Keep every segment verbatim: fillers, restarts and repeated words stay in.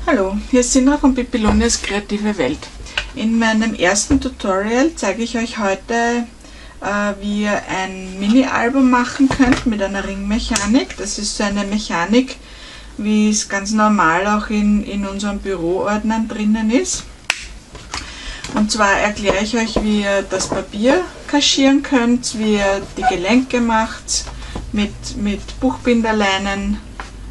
Hallo, hier ist Sindra von Pipilonias Kreative Welt. In meinem ersten Tutorial zeige ich euch heute, äh, wie ihr ein Mini-Album machen könnt mit einer Ringmechanik. Das ist so eine Mechanik, wie es ganz normal auch in, in unseren Büroordnern drinnen ist. Und zwar erkläre ich euch, wie ihr das Papier kaschieren könnt, wie ihr die Gelenke macht, mit, mit Buchbinderleinen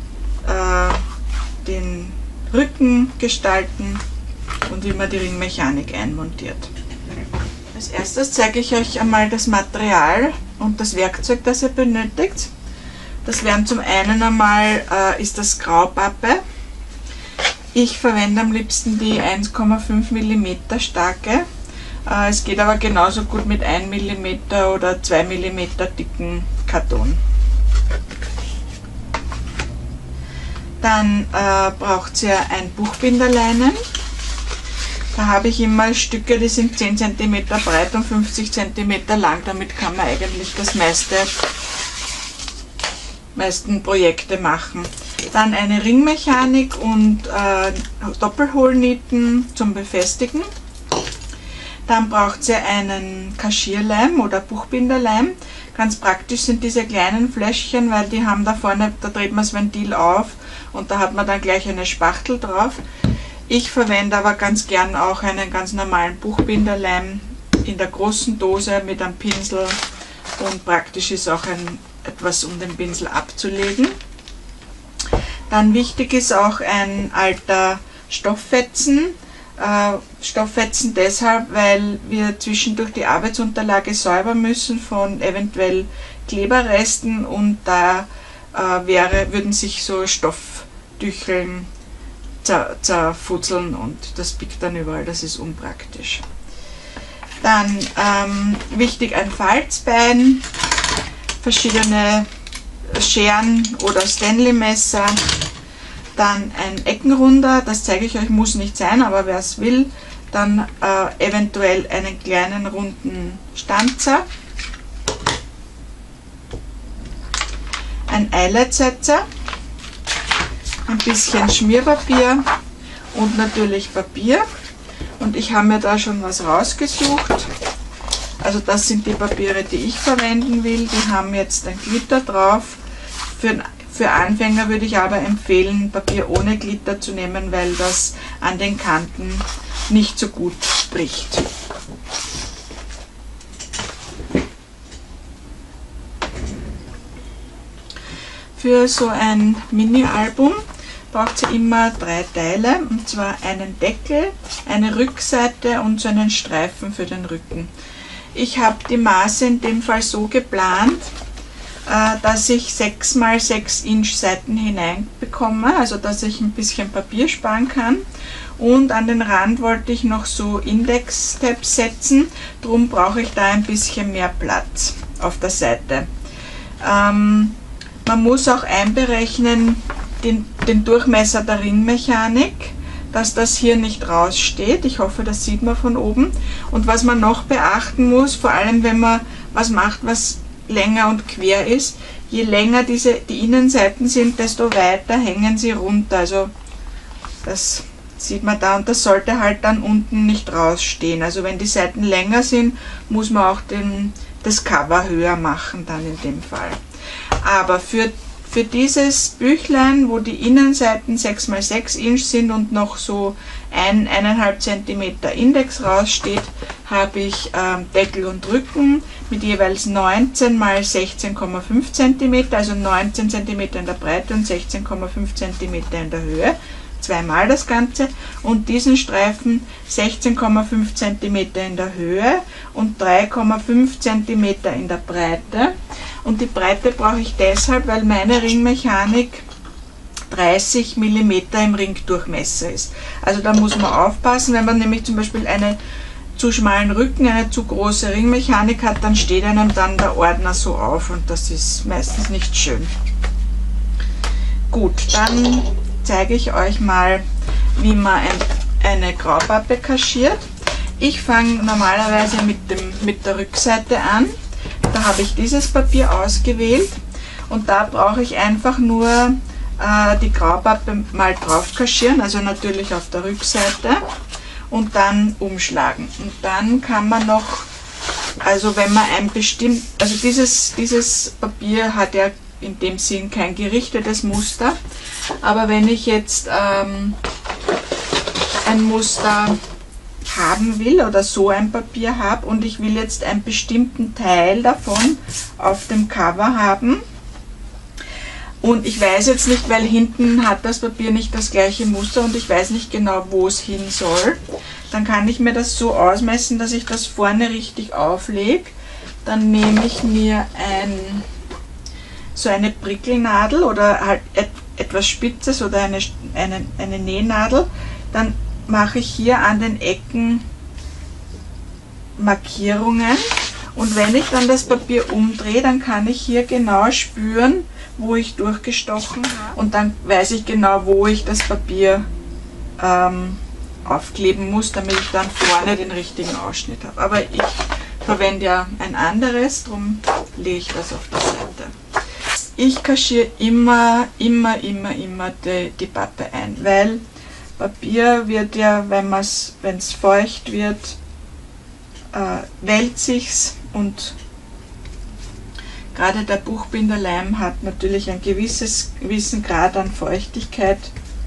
äh, den Rücken gestalten und wie man die Ringmechanik einmontiert. Als erstes zeige ich euch einmal das Material und das Werkzeug, das ihr benötigt. Das wären zum einen einmal äh, ist das Graupappe. Ich verwende am liebsten die eins Komma fünf Millimeter starke. Äh, es geht aber genauso gut mit ein Millimeter oder zwei Millimeter dicken Karton. Dann äh, braucht ihr ein Buchbinderleinen. Da habe ich immer Stücke, die sind zehn Zentimeter breit und fünfzig Zentimeter lang. Damit kann man eigentlich das meiste, meisten Projekte machen. Dann eine Ringmechanik und äh, Doppelhohlnieten zum Befestigen. Dann braucht ihr einen Kaschierleim oder Buchbinderleim. Ganz praktisch sind diese kleinen Fläschchen, weil die haben da vorne, da dreht man das Ventil auf und da hat man dann gleich eine Spachtel drauf. Ich verwende aber ganz gern auch einen ganz normalen Buchbinderleim in der großen Dose mit einem Pinsel, und praktisch ist auch ein, etwas, um den Pinsel abzulegen. Dann wichtig ist auch ein alter Stofffetzen. Äh, Stofffetzen deshalb, weil wir zwischendurch die Arbeitsunterlage säubern müssen von eventuell Kleberresten, und da äh, wäre, würden sich so Stoffdücheln zer, zerfutzeln und das biegt dann überall, das ist unpraktisch. Dann ähm, wichtig ein Falzbein, verschiedene Scheren oder Stanley-Messer. Dann ein Eckenrunder, das zeige ich euch, muss nicht sein, aber wer es will, dann äh, eventuell einen kleinen runden Stanzer. Ein Eyelightsetzer, ein bisschen Schmierpapier und natürlich Papier. Und ich habe mir da schon was rausgesucht. Also das sind die Papiere, die ich verwenden will. Die haben jetzt ein Glitter drauf. Für ein Für Anfänger würde ich aber empfehlen, Papier ohne Glitter zu nehmen, weil das an den Kanten nicht so gut bricht. Für so ein Mini-Album braucht ihr immer drei Teile, und zwar einen Deckel, eine Rückseite und so einen Streifen für den Rücken. Ich habe die Maße in dem Fall so geplant, dass ich sechs mal sechs Inch Seiten hineinbekomme, also dass ich ein bisschen Papier sparen kann. Und an den Rand wollte ich noch so Index-Tabs setzen, darum brauche ich da ein bisschen mehr Platz auf der Seite. Ähm, man muss auch einberechnen den, den Durchmesser der Ringmechanik, dass das hier nicht raussteht. Ich hoffe, das sieht man von oben. Und was man noch beachten muss, vor allem wenn man was macht, was länger und quer ist, je länger diese, die Innenseiten sind, desto weiter hängen sie runter. Also das sieht man da, und das sollte halt dann unten nicht rausstehen. Also wenn die Seiten länger sind, muss man auch den, das Cover höher machen dann in dem Fall. Aber für, für dieses Büchlein, wo die Innenseiten sechs mal sechs Inch sind und noch so ein, eineinhalb Zentimeter Index raussteht, habe ich ähm, Deckel und Rücken mit jeweils neunzehn mal sechzehn Komma fünf Zentimeter, also neunzehn Zentimeter in der Breite und sechzehn Komma fünf Zentimeter in der Höhe, zweimal das Ganze, und diesen Streifen sechzehn Komma fünf Zentimeter in der Höhe und drei Komma fünf Zentimeter in der Breite. Und die Breite brauche ich deshalb, weil meine Ringmechanik dreißig Millimeter im Ringdurchmesser ist. Also da muss man aufpassen, wenn man nämlich zum Beispiel eine zu schmalen Rücken, eine zu große Ringmechanik hat, dann steht einem dann der Ordner so auf, und das ist meistens nicht schön. Gut, dann zeige ich euch mal, wie man ein, eine Graupappe kaschiert. Ich fange normalerweise mit, dem, mit der Rückseite an. Da habe ich dieses Papier ausgewählt, und da brauche ich einfach nur äh, die Graupappe mal drauf kaschieren, also natürlich auf der Rückseite, und dann umschlagen. Und dann kann man noch, also wenn man ein bestimmt, also dieses, dieses Papier hat ja in dem Sinn kein gerichtetes Muster, aber wenn ich jetzt ähm, ein Muster haben will oder so ein Papier habe und ich will jetzt einen bestimmten Teil davon auf dem Cover haben und ich weiß jetzt nicht, weil hinten hat das Papier nicht das gleiche Muster und ich weiß nicht genau, wo es hin soll, dann kann ich mir das so ausmessen, dass ich das vorne richtig auflege. Dann nehme ich mir ein, so eine Prickelnadel oder halt et, etwas Spitzes oder eine, eine, eine Nähnadel, dann mache ich hier an den Ecken Markierungen und wenn ich dann das Papier umdrehe, dann kann ich hier genau spüren, wo ich durchgestochen habe und dann weiß ich genau, wo ich das Papier ähm, aufkleben muss, damit ich dann vorne den richtigen Ausschnitt habe. Aber ich verwende ja ein anderes, darum lege ich das auf die Seite. Ich kaschiere immer, immer, immer, immer die, die Pappe ein, weil Papier wird ja, wenn es feucht wird, äh, wälzt sich's und gerade der Buchbinderleim hat natürlich einen gewisses, gewissen Grad an Feuchtigkeit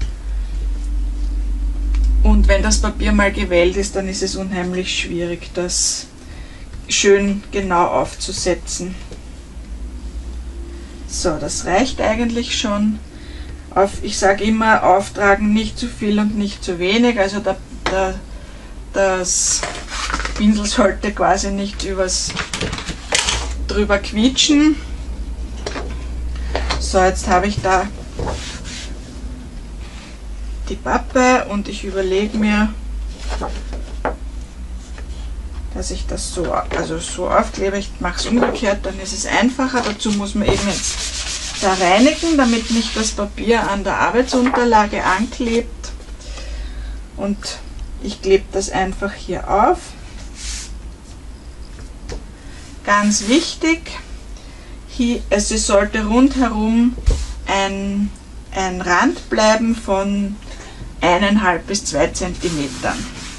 und wenn das Papier mal gewellt ist, dann ist es unheimlich schwierig, das schön genau aufzusetzen. So, das reicht eigentlich schon. Auf, ich sage immer, auftragen nicht zu viel und nicht zu wenig, also der, der, das Pinsel sollte quasi nicht übers, drüber quietschen. So, jetzt habe ich da die Pappe und ich überlege mir, dass ich das so, also so aufklebe. Ich mache es umgekehrt, dann ist es einfacher. Dazu muss man eben jetzt da reinigen, damit nicht das Papier an der Arbeitsunterlage anklebt. Und ich klebe das einfach hier auf. Ganz wichtig, hier, also es sollte rundherum ein, ein Rand bleiben von eineinhalb bis zwei Zentimetern.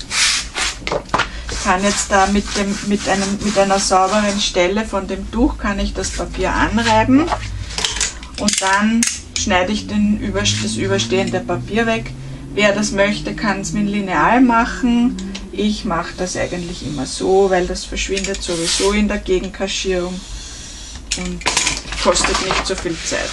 Ich kann jetzt da mit, dem, mit, einem, mit einer sauberen Stelle von dem Tuch kann ich das Papier anreiben. Und dann schneide ich den, das überstehende Papier weg. Wer das möchte, kann es mit Lineal machen. Ich mache das eigentlich immer so, weil das verschwindet sowieso in der Gegenkaschierung und kostet nicht so viel Zeit.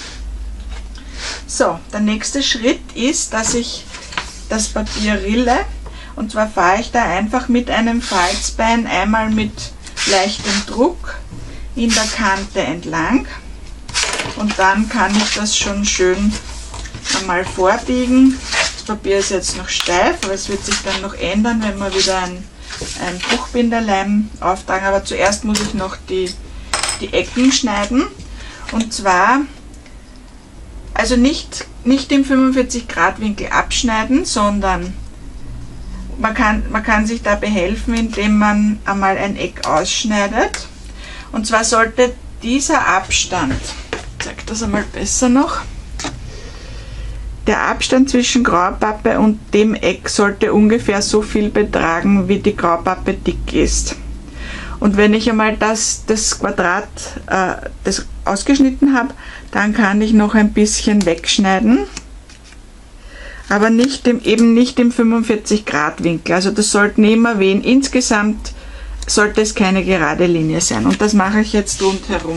So, der nächste Schritt ist, dass ich das Papier rille. Und zwar fahre ich da einfach mit einem Falzbein einmal mit leichtem Druck in der Kante entlang. Und dann kann ich das schon schön einmal vorbiegen. Das Papier ist jetzt noch steif, aber es wird sich dann noch ändern, wenn wir wieder ein, ein Buchbinderleim auftragen. Aber zuerst muss ich noch die, die Ecken schneiden. Und zwar, also nicht, nicht im fünfundvierzig Grad Winkel abschneiden, sondern man kann, man kann sich da behelfen, indem man einmal ein Eck ausschneidet. Und zwar sollte dieser Abstand, ich zeige das einmal besser noch, der Abstand zwischen Graupappe und dem Eck sollte ungefähr so viel betragen, wie die Graupappe dick ist. Und wenn ich einmal das, das Quadrat äh, das ausgeschnitten habe, dann kann ich noch ein bisschen wegschneiden. Aber nicht im, eben nicht im fünfundvierzig Grad Winkel. Also das sollten immer wehen. Insgesamt sollte es keine gerade Linie sein. Und das mache ich jetzt rundherum.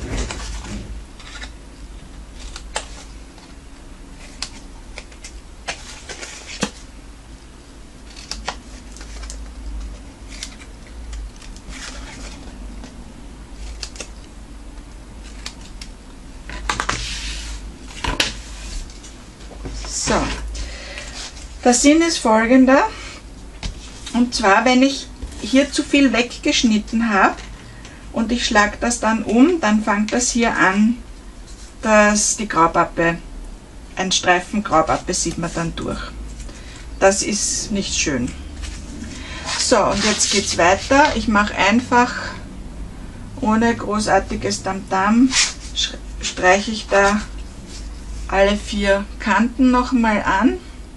So. Der Sinn ist folgender, und zwar, wenn ich hier zu viel weggeschnitten habe und ich schlage das dann um, dann fängt das hier an, dass die Graupappe, ein Streifen Graupappe sieht man dann durch. Das ist nicht schön. So, und jetzt geht es weiter. Ich mache einfach, ohne großartiges Tamtam, streiche ich da alle vier Kanten nochmal an.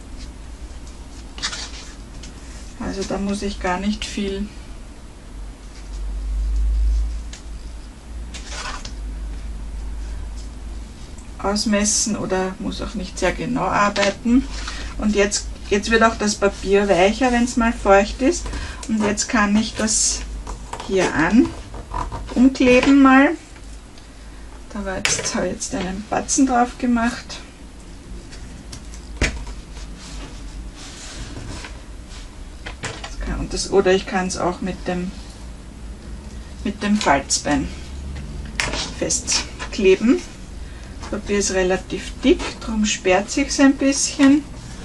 Also da muss ich gar nicht viel ausmessen oder muss auch nicht sehr genau arbeiten. Und jetzt, jetzt wird auch das Papier weicher, wenn es mal feucht ist. Und jetzt kann ich das hier an umkleben mal. Da war jetzt, habe ich jetzt einen Batzen drauf gemacht. Das kann, und das, oder ich kann es auch mit dem, mit dem Falzbein festkleben. Das Papier ist relativ dick, darum sperrt sich es ein bisschen.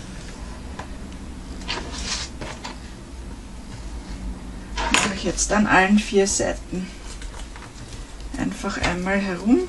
Das mache ich jetzt an allen vier Seiten. Einfach einmal herum.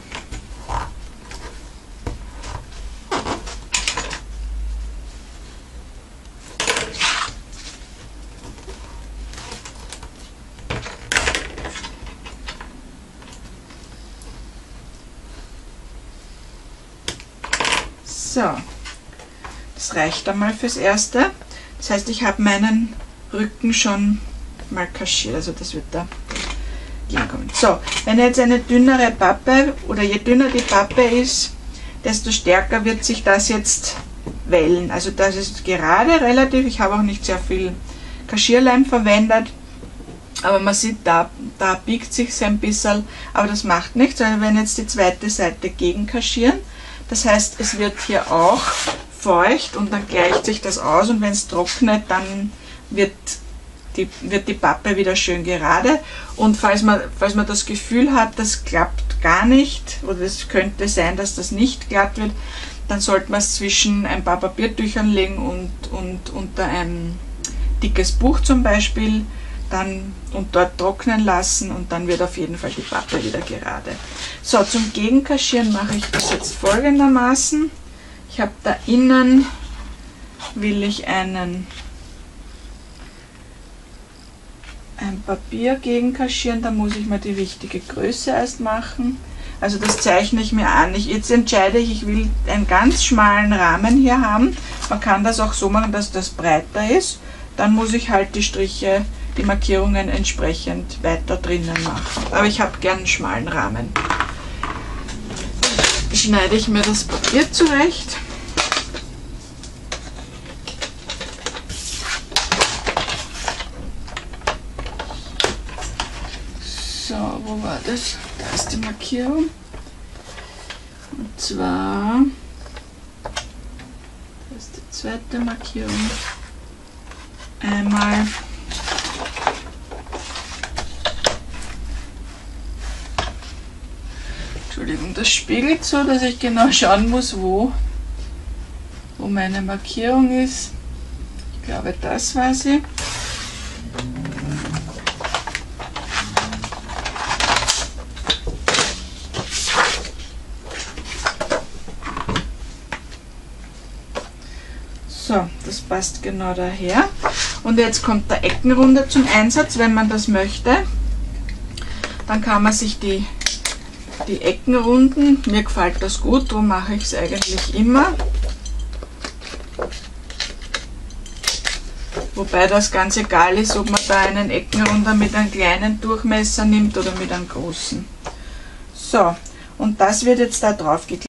So, das reicht einmal fürs Erste. Das heißt, ich habe meinen Rücken schon mal kaschiert, also das wird da kommen. So, wenn jetzt eine dünnere Pappe oder je dünner die Pappe ist, desto stärker wird sich das jetzt wellen. Also das ist gerade relativ, ich habe auch nicht sehr viel Kaschierleim verwendet, aber man sieht, da, da biegt sich ein bisschen, aber das macht nichts, weil wir werden jetzt die zweite Seite gegen kaschieren. Das heißt, es wird hier auch feucht und dann gleicht sich das aus und wenn es trocknet, dann wird Die, wird die Pappe wieder schön gerade. Und falls man, falls man das Gefühl hat, das klappt gar nicht oder es könnte sein, dass das nicht glatt wird, dann sollte man es zwischen ein paar Papiertüchern legen und, und unter ein dickes Buch zum Beispiel dann, und dort trocknen lassen und dann wird auf jeden Fall die Pappe wieder gerade. So, zum Gegenkaschieren mache ich das jetzt folgendermaßen. Ich habe da innen, will ich einen ein Papier gegen kaschieren, da muss ich mir die richtige Größe erst machen. Also das zeichne ich mir an. Ich, jetzt entscheide ich, ich will einen ganz schmalen Rahmen hier haben. Man kann das auch so machen, dass das breiter ist. Dann muss ich halt die Striche, die Markierungen entsprechend weiter drinnen machen. Aber ich habe gern einen schmalen Rahmen. Schneide ich mir das Papier zurecht. So, wo war das? Da ist die Markierung. Und zwar, das ist die zweite Markierung. Einmal Entschuldigung, das spiegelt so, dass ich genau schauen muss, wo, wo meine Markierung ist. Ich glaube, das war sie. So, das passt genau daher. Und jetzt kommt der Eckenrunder zum Einsatz, wenn man das möchte. Dann kann man sich die, die Ecken runden. Mir gefällt das gut, darum mache ich es eigentlich immer. Wobei das ganz egal ist, ob man da einen Eckenrunder mit einem kleinen Durchmesser nimmt oder mit einem großen. So, und das wird jetzt da drauf geklebt.